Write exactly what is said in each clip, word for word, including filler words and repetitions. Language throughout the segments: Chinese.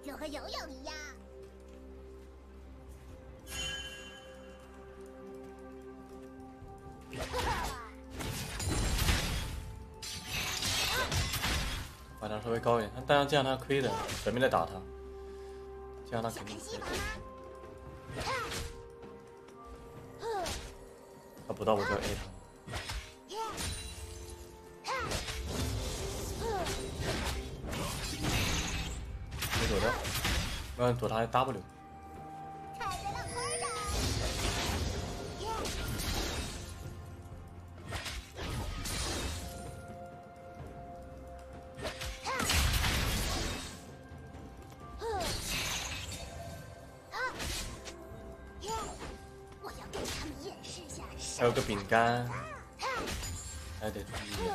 就和游泳一样。 把他稍微高一点，但是这样他亏的，随便的打他，这样他肯定亏。他不到我就 A 他。 没躲掉，嗯，躲他 W。 我要给他们演示下。 还有个饼干，还得注意。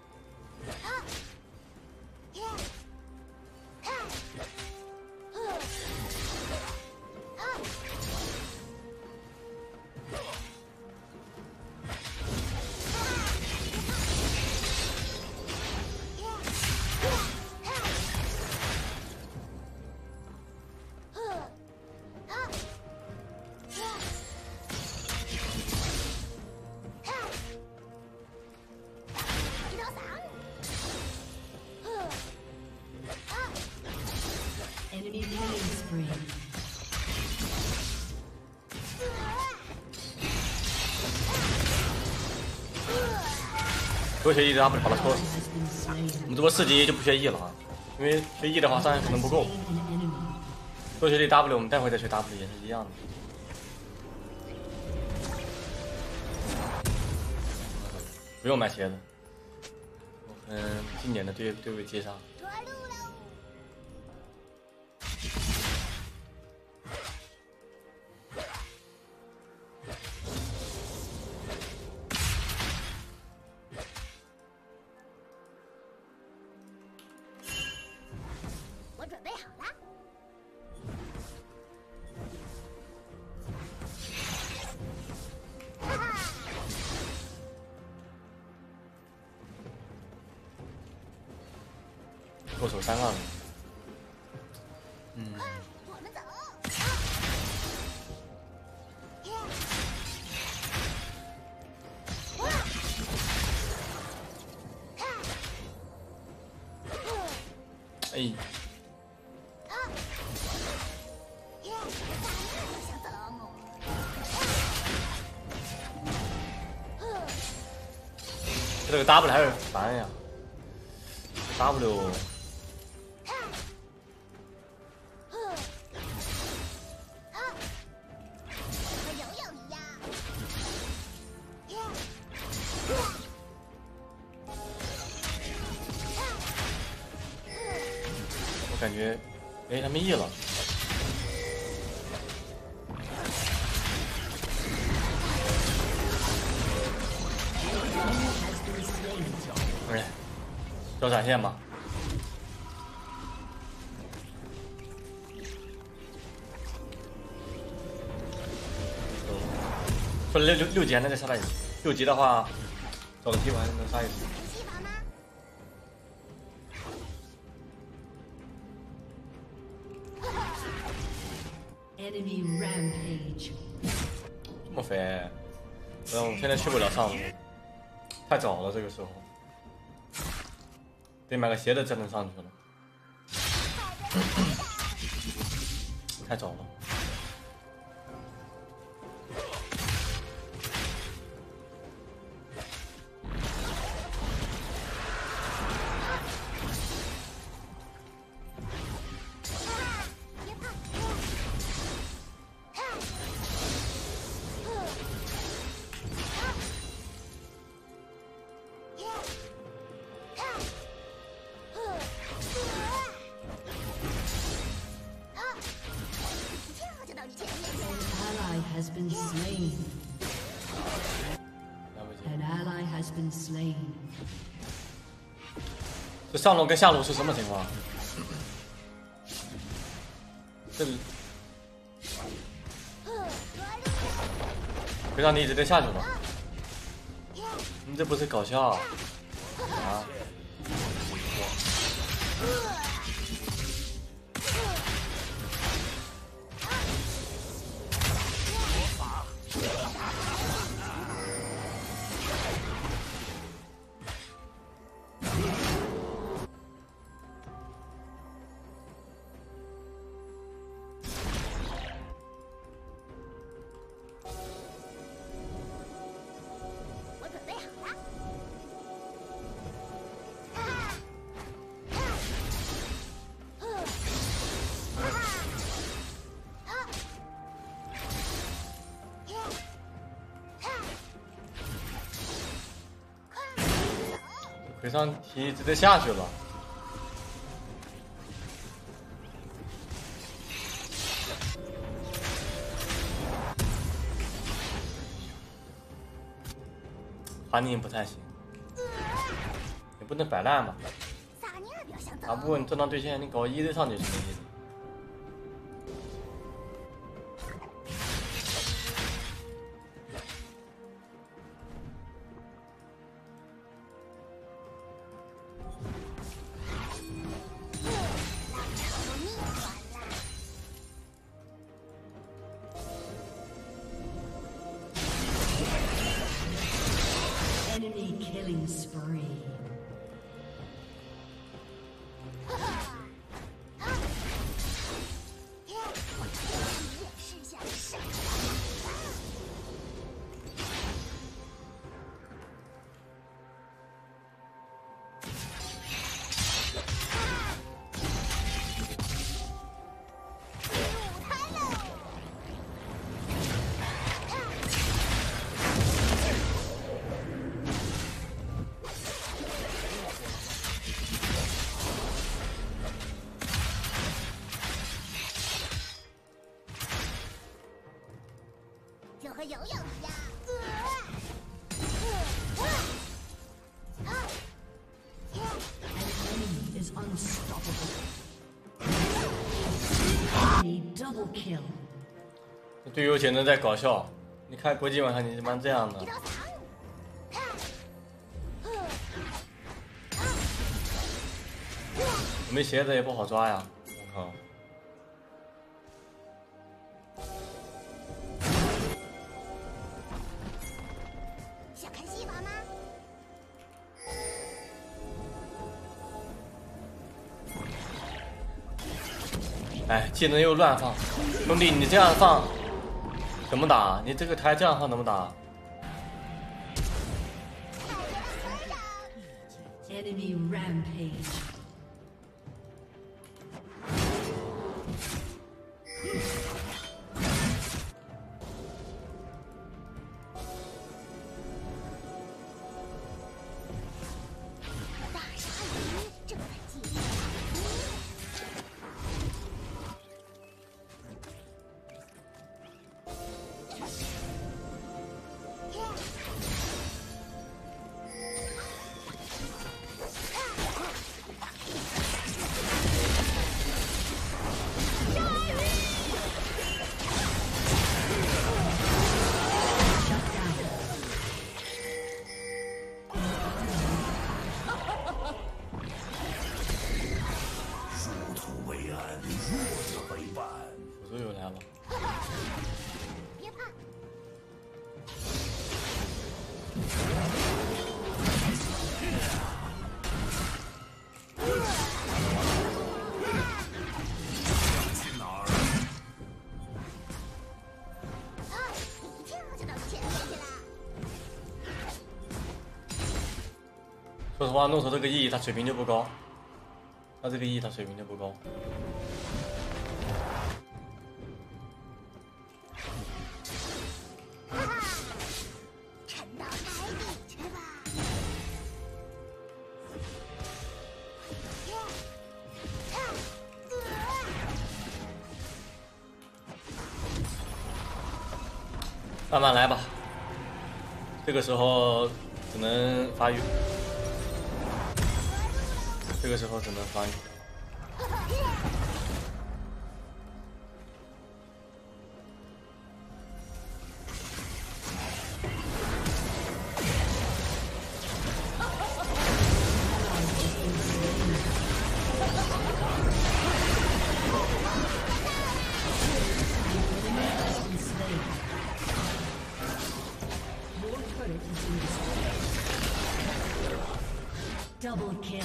多学 E 的 W 跑了错，我们这波四级就不学 E 了啊，因为学 E 的话伤害可能不够。多学点 W， 我们待会再学 W 也是一样的。不用买鞋子，我很经典的对对位接杀。 过手三万了，嗯， 我们走。 哎，这个 W 还是烦呀 ，W。 感觉，哎，他们 E 了。哎，交闪现吧。说六六六级还能再杀他一次，六级的话，找个机会还能杀一次。 Enemy rampage。 这么肥，然后我现在去不了上路，太早了，这个时候得买个鞋子才能上去了，太早了。 has been slain. An ally has been slain. 这上路跟下路是什么情况？这别让你一直在下去了，你这不是搞笑啊？ 回上梯直接下去了。反应不太行，也不能摆烂嘛。啊，不过你正常对线，你搞一对上去是没意思。 Enemy killing spree. 就和游泳一样。 An enemy is unstoppable. Enemy double kill. 队友简直在搞笑，你看国际网上你他妈这样的，我没鞋子也不好抓呀，我靠！ 想看戏法吗？ 哎，技能又乱放，兄弟，你这样放怎么打？你这个台这样放怎么打？ Enemy rampage. 大鲨鱼正在进行。 辅助又来了， 别怕，啊！一跳就到前面去了。 说实话，弄出这个 E 他水平就不高，他这个 E 他水平就不高。 沉到海底去吧。 慢慢来吧，这个时候只能发育，这个时候只能发育。 Double kill.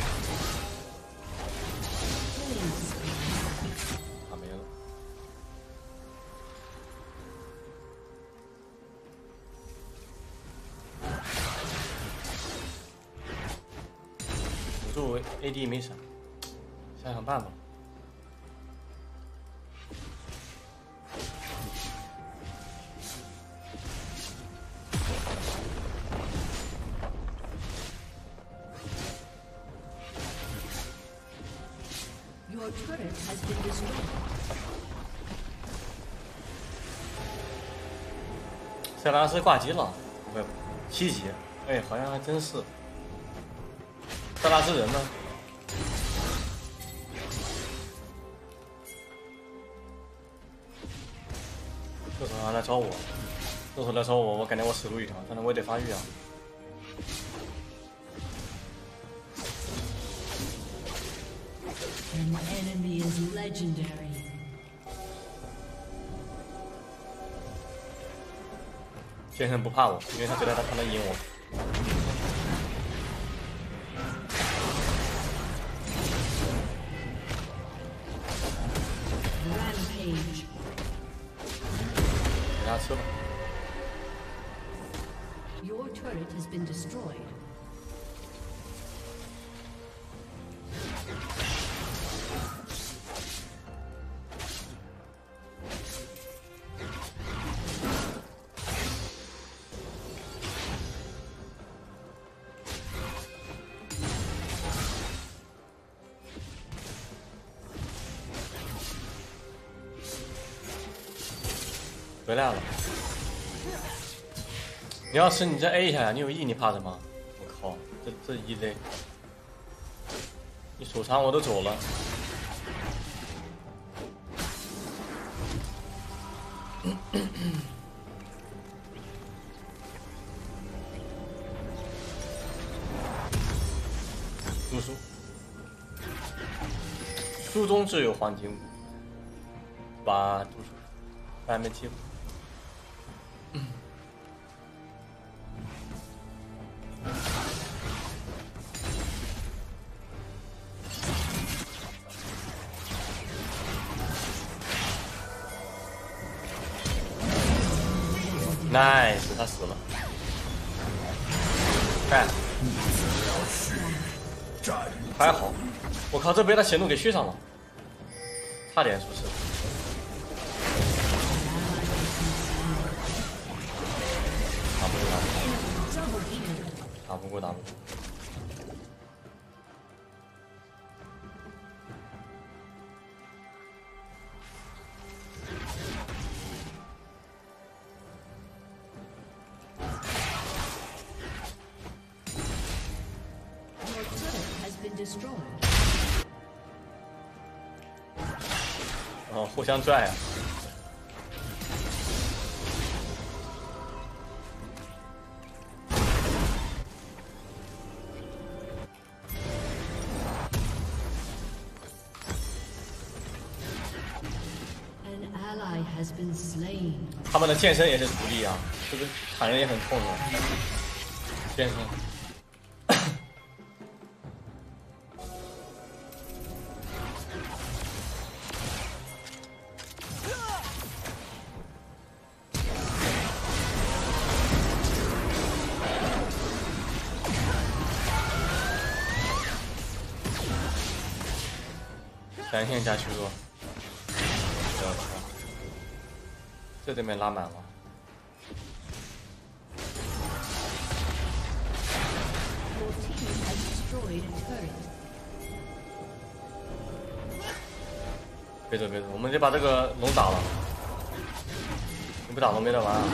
打没了。辅助 A D 没闪，想想办法。 Your turret has been destroyed. 塞拉斯挂机了，不，七级，哎，好像还真是。塞拉斯人呢？这时候他来找我，这时候来找我，我感觉我死路一条，反正我也得发育啊。 An enemy is legendary. 先生不怕我，因为他觉得他可能赢我。 Rampage. 给他吃了。 Your turret has been destroyed. 回来了。你要是你再 A 一下呀，你有 E 你怕什么？我靠，这这一类，你手长我都走了。读书，书中自有黄金屋，把读书。 还没进。嗯。nice， 他死了。干。还好，我靠，这被他血怒给续上了，差点出事。 打不过，打不过。哦，互相拽啊！ Has been slain. 他们的剑身也是独立啊，这个砍人也很痛的。剑身。闪现加虚弱。 这对面拉满了，别走别走，我们得把这个龙打了，你不打龙没得玩啊！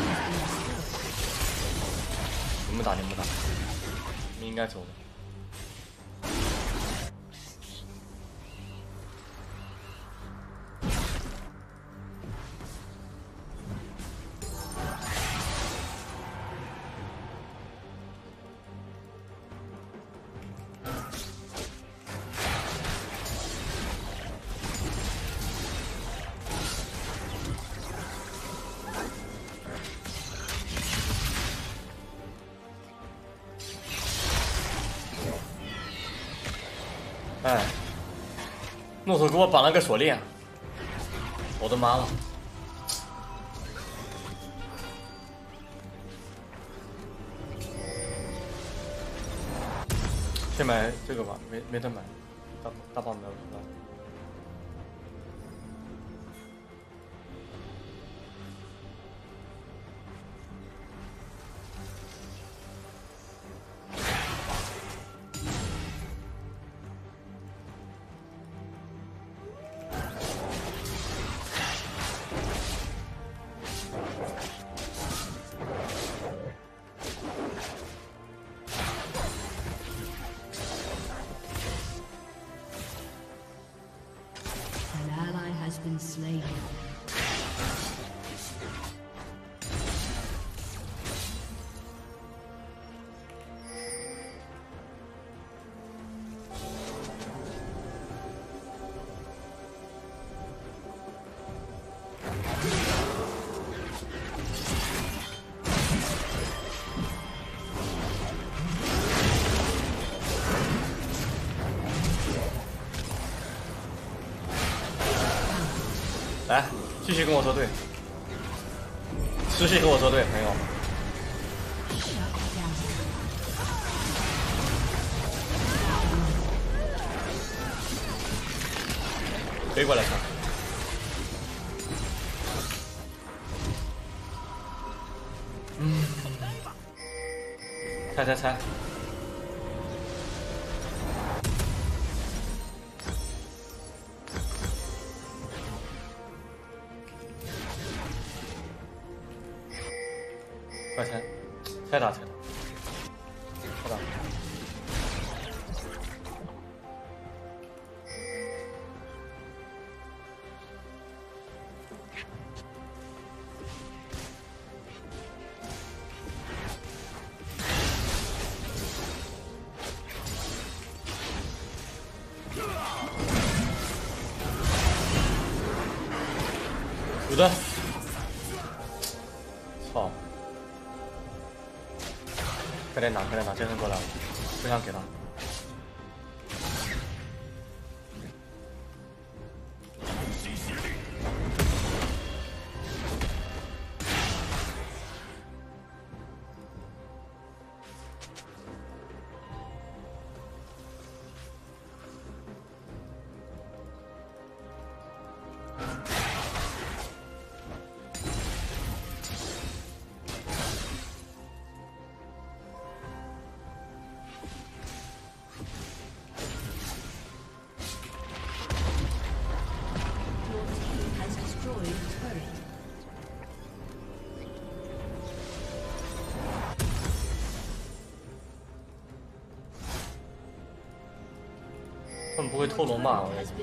你们打你们打，你们应该走了。 哎，怒手给我绑了个锁链，我的妈了！先买这个吧，没没得买，大大宝没有是吧？ 来，继续跟我作对，持续跟我作对，朋友。飞过来看。嗯。猜猜猜。 快猜，猜打猜打，猜打。有的。操！ 快点拿，快点拿，杰森过来了，不想给他。他们不会偷龙吧？我也。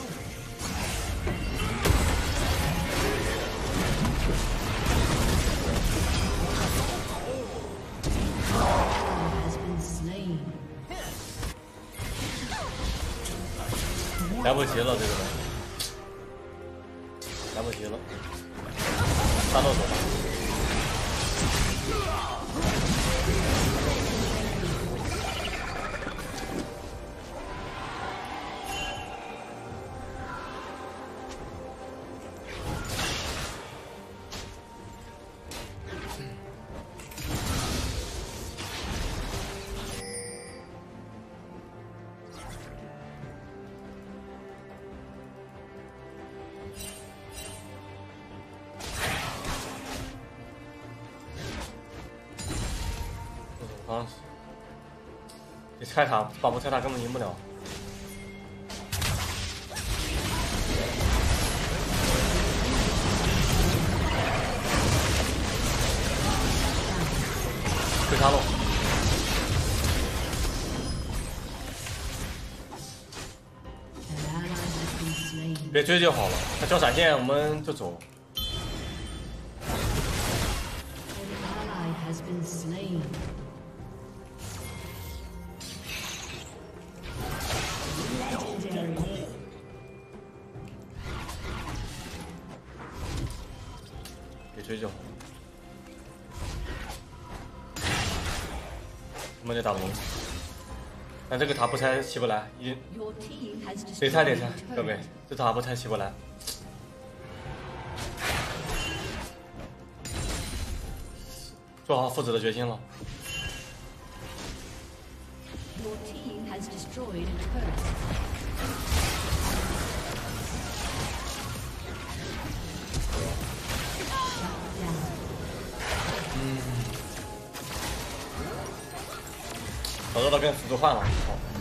来不及了，这个人，来不及了，杀到手吧。 啊！你拆塔，把不拆塔根本赢不了。回杀喽！别追就好了，他交闪现我们就走。 别追就好，我们就打不赢。但这个塔不拆起不来，一得拆得拆，各位，这塔不拆起不来。做好父子的决心了。 嗯，早知道跟辅助换了。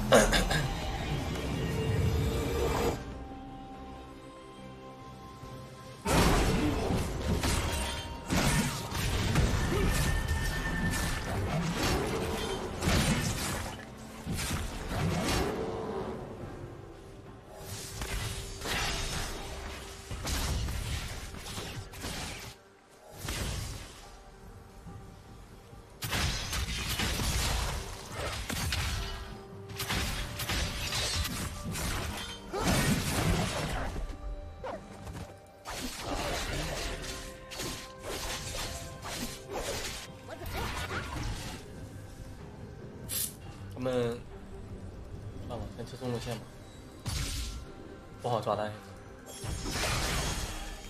我们算了，先吃中路线吧，不好抓单。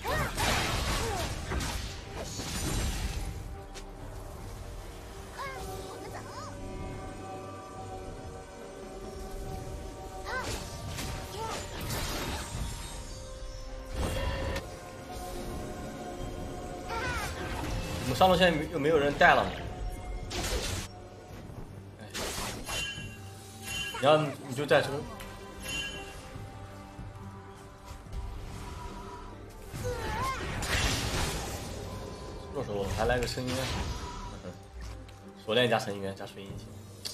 上路现在又没有人带了。哎，你要你就带出。这时候还来个深渊，锁链加深渊加水银器。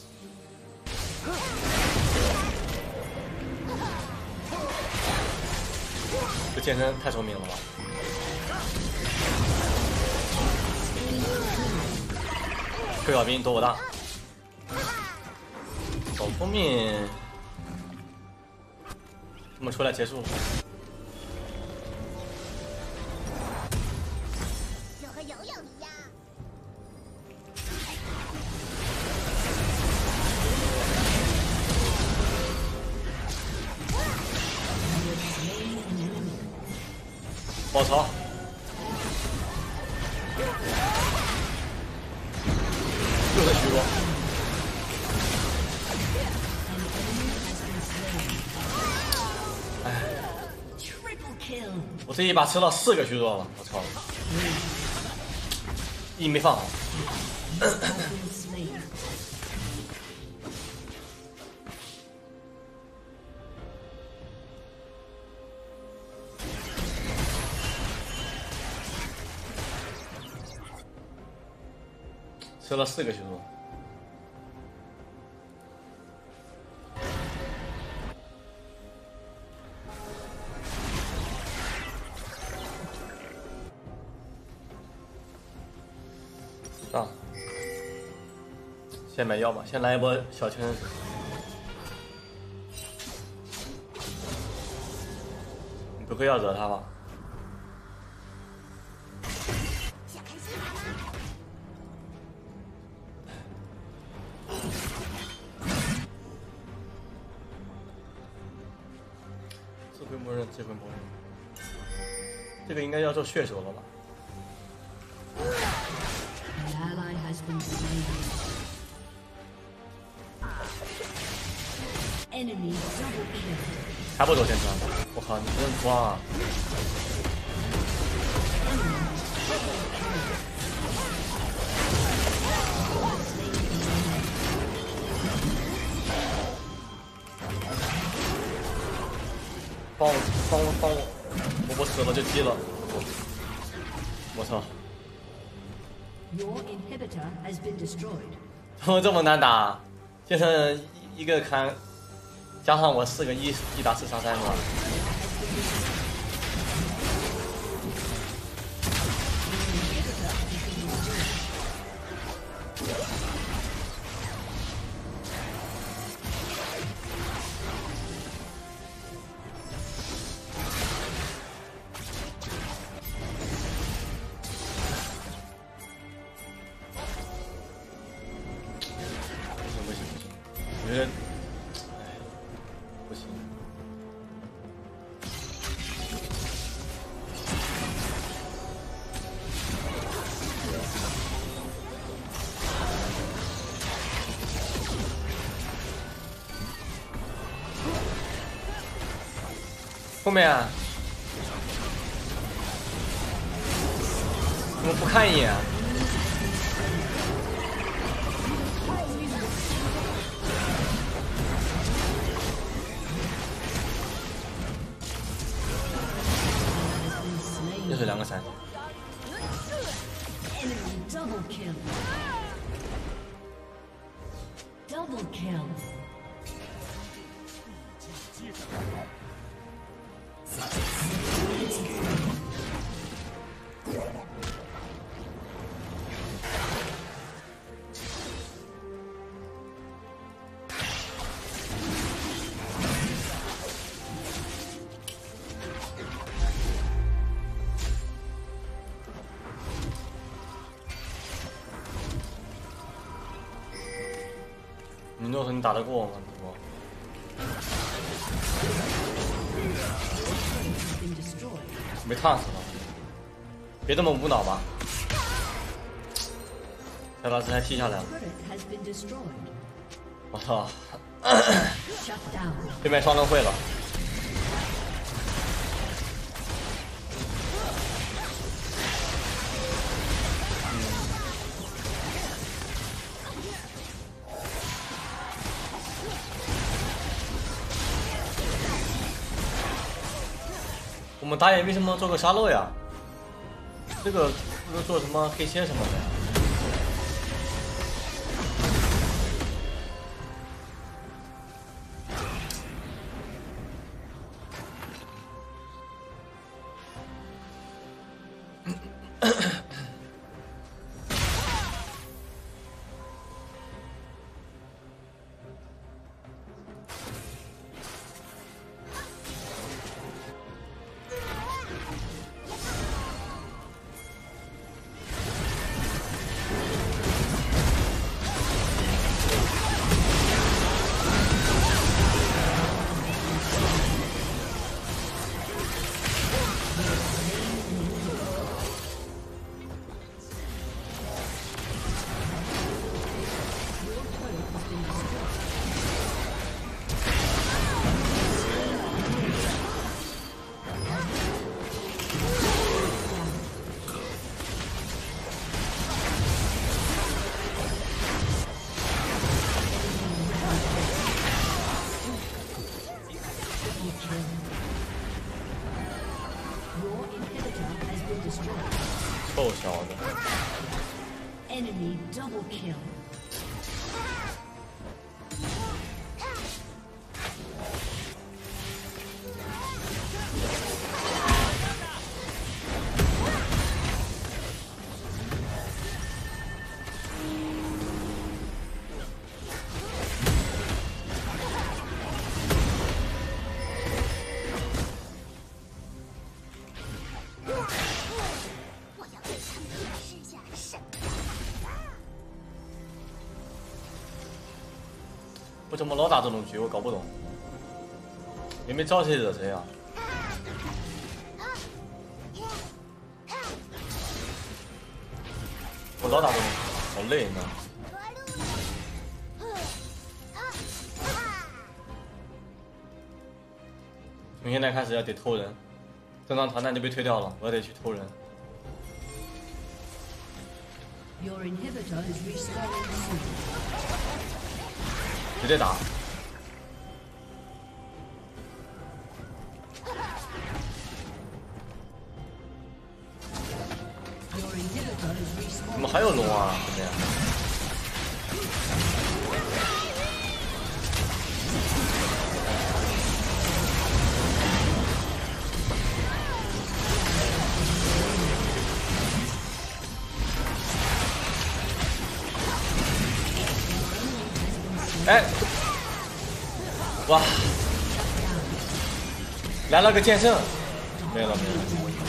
这健身太聪明了吧！退小兵躲我大，好聪明！我们出来结束。 就和游泳一样。 爆槽！又在虚弱。哎，我这一把吃到四个虚弱了，我操！一没放好。吃了四个虚弱。上，先买药吧，先来一波小圈。你不会要惹他吧？ 想开心吗？ 智慧默认，智慧默认。这个应该要做血手了吧？ Has been slain. Enemy double kill. 还不走先穿？我靠，你真装啊！帮我，帮我，帮我！我我死了就踢了，我操！ Your inhibitor has been destroyed. 怎么这么难打？变成一个砍，加上我四个一一打四杀三是吧？我觉得，哎，不行。后面啊，怎么不看一眼啊？ 又是两个闪。 Enemy double kill. Double kill. 你诺说你打得过我吗？主播？没烫死他，别这么无脑吧！小老师还踢下来了，我操！对面双人会了。嗯我们打野为什么做个沙漏呀？这个不是做什么黑切什么的呀？臭小子 Enemy double kill. 我要为他们施下审判。 为什么老打这种局？我搞不懂。有没有招谁惹谁啊？我老打这种，好累呢。从现在开始要得偷人，正常团战就被推掉了，我要得去偷人。 Your inhibitor is respawning soon. 直接打。 Your inhibitor is respawning. 怎么还有龙啊？这样。哎，哇，来了个剑圣，没了没了。